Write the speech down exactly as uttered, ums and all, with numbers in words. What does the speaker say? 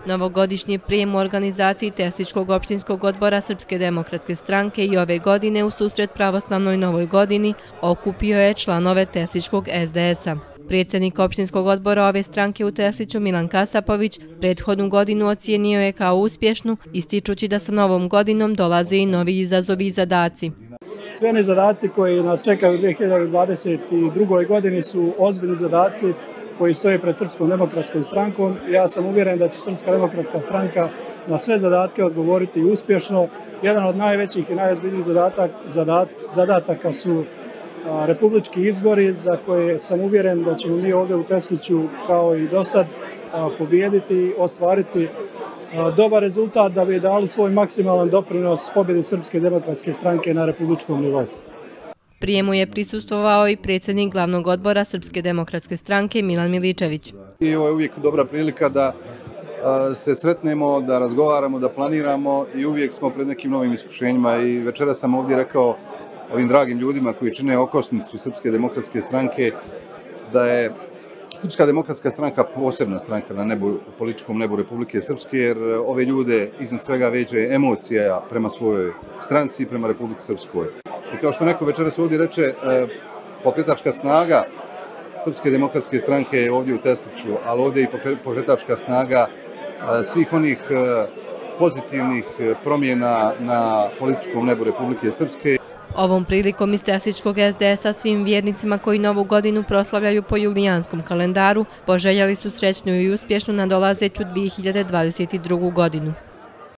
Novogodišnji prijem u organizaciji Tesličkog opštinskog odbora Srpske demokratske stranke i ove godine u susret pravoslavnoj novoj godini okupio je članove Tesličkog es de es-a. Predsjednik opštinskog odbora ove stranke u Tesliću Milan Kasapović prethodnu godinu ocijenio je kao uspješnu, ističući da sa novom godinom dolaze i novi izazovi i zadaci. Sve oni zadaci koji nas čekaju u dvije hiljade dvadeset drugoj godini su ozbiljni zadaci koji stoje pred Srpskom demokratskom strankom. Ja sam uvjeren da će Srpska demokratska stranka na sve zadatke odgovoriti uspješno. Jedan od najvećih i najozbiljnijih zadataka, zadat, zadataka su a, republički izbori za koje sam uvjeren da ćemo mi ovdje u Tesliću kao i do sad a, pobijediti, ostvariti a, dobar rezultat da bi dali svoj maksimalan doprinos pobjedi Srpske demokratske stranke na republičkom nivou. Prijemu je prisustvovao i predsjednik glavnog odbora Srpske demokratske stranke Milan Miličević. I ovo je uvijek dobra prilika da se sretnemo, da razgovaramo, da planiramo i uvijek smo pred nekim novim iskušenjima. I večera sam ovdje rekao ovim dragim ljudima koji čine okosnicu Srpske demokratske stranke da je Srpska demokratska stranka posebna stranka na nebu, političkom nebu Republike Srpske, jer ove ljude iznad svega veže emocija prema svojoj stranci i prema Republici Srpskoj. I kao što neko večeras ovdje reče, pokretačka snaga Srpske demokratske stranke je ovdje u Tesliću, ali ovdje i pokretačka snaga svih onih pozitivnih promjena na političkom nebu Republike Srpske. Ovom prilikom iz Tesličkog es de es-a svim vjernicima koji novu godinu proslavljaju po julijanskom kalendaru poželjeli su srećnu i uspješnu nadolazeću dvije hiljade dvadeset drugu godinu.